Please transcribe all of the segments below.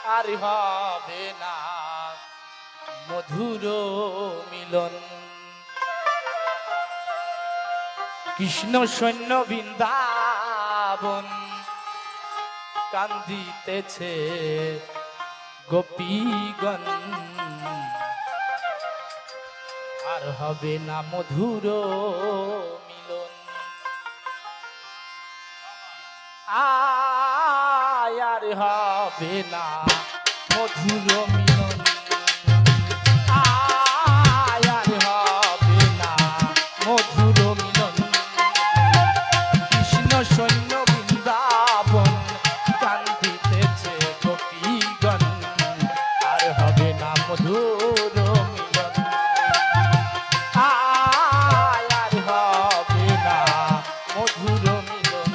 আর হবে না মধুর মিলন। কৃষ্ণ সৈন্য বৃন্দাবন কান্দিতেছে গোপীগণ, আর হবে না মধুর মিলন। আর হবে না মধুর মিলন। আর হবে না মধুর মিলন। কৃষ্ণ সৈন্য বৃন্দাবন কান্দিতেছে গোপীগণ, আর হবে না মধুর মিলন। আর হবে না মধুর মিলন।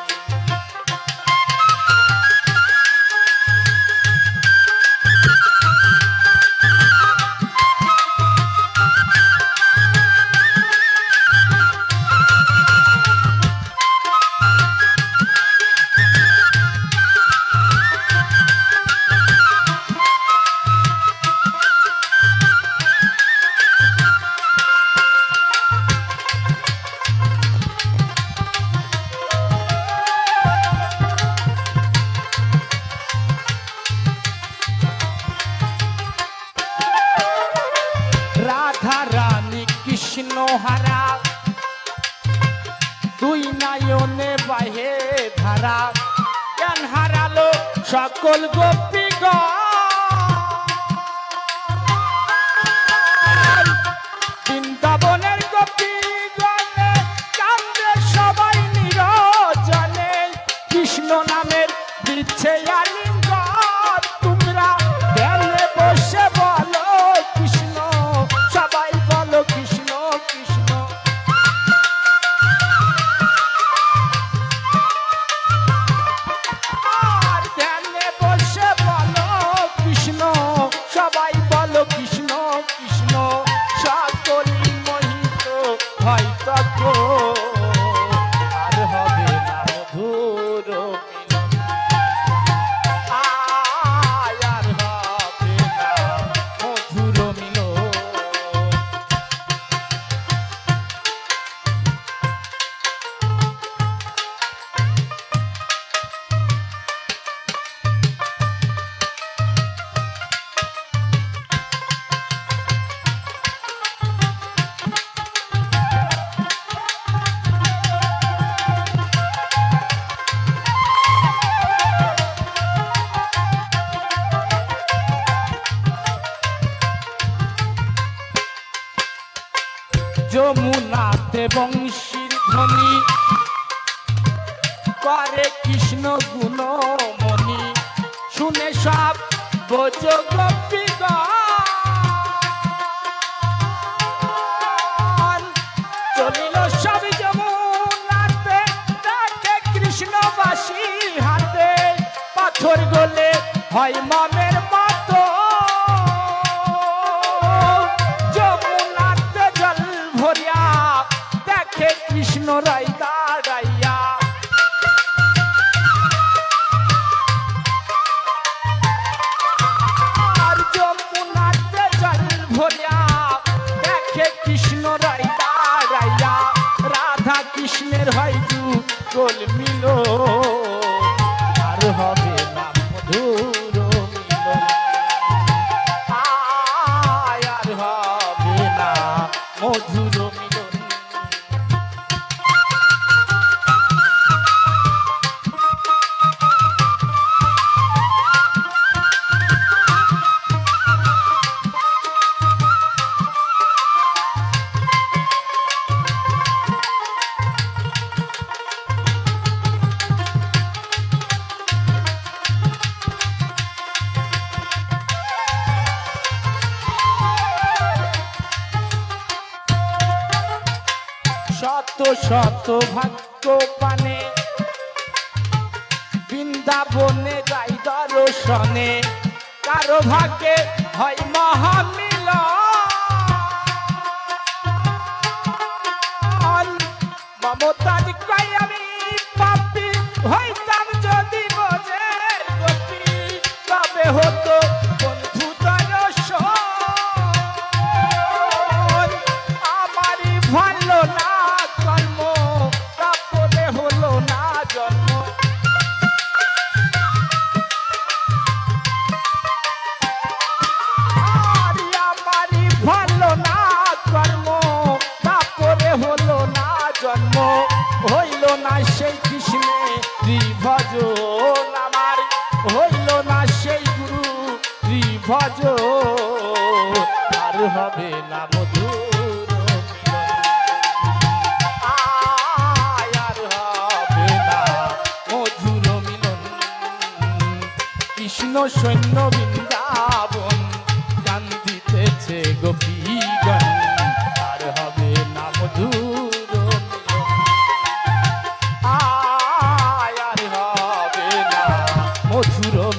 রাধা রানী কৃষ্ণ হারা দুই নয়নে বাহে ধারা, জ্ঞান হারালো সকল গোপীগণ। বৃন্দাবনের গোপীগণে কান্দে সবাই নিরজনে, কৃষ্ণ নামের দিচ্ছে আলিঙ্গন। তোমরা ধ্যানে বসে বলো কৃষ্ণ, সবাই বলো কৃষ্ণ কৃষ্ণ। আর ধ্যানে বসে বলো কৃষ্ণ, সবাই বলো কৃষ্ণ কৃষ্ণ। সকলই মোহিত হয় তখন, আর হবে না মধুর মিলন। আর হবে না মধুর মিলন। যমুনাতে বংশীর ধ্বনি করে কৃষ্ণ গুণমণি, শুনে সব বোঝ গোপীগণ। চলিল সব যমুনাতে, দেখে কৃষ্ণ বাসি হাতে, পাথর গলে হয় মনের মতো। যমুনাতে জল ভরিয়া দেখে কৃষ্ণ রাই দাঁড়াইয়া, আর যমুনাতে জল ভরিয়া দেখে কৃষ্ণ রাই দাঁড়াইয়া। রাধা কৃষ্ণের হয় যুগল মিলন, আর হবে না মধুর মিলন। আর হবে না মধুর মিলন। শত শত ভাগ্য পানে বৃন্দাবনে যাই দর্শনে, কারো ভাগ্যে হয় মহামিলন। মমতাজ কই আমি পাপি হইতাম যদি বোঝের গোপী, তবে কৃষ্ণ সৈন্য বৃন্দাবন কান্দিতেছে গোপীগণ আর হবে না মধুর আর হবে না মধুর